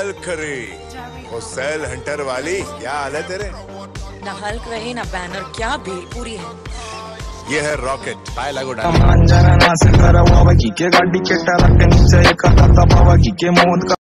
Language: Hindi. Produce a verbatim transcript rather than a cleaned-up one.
वैल्करी, वो सेल हंटर वाली, क्या हाल है तेरे? ना हल्क रहे ना बैनर, क्या भेलपुरी है। ये है रॉकेट। काय लागू गाड़ी के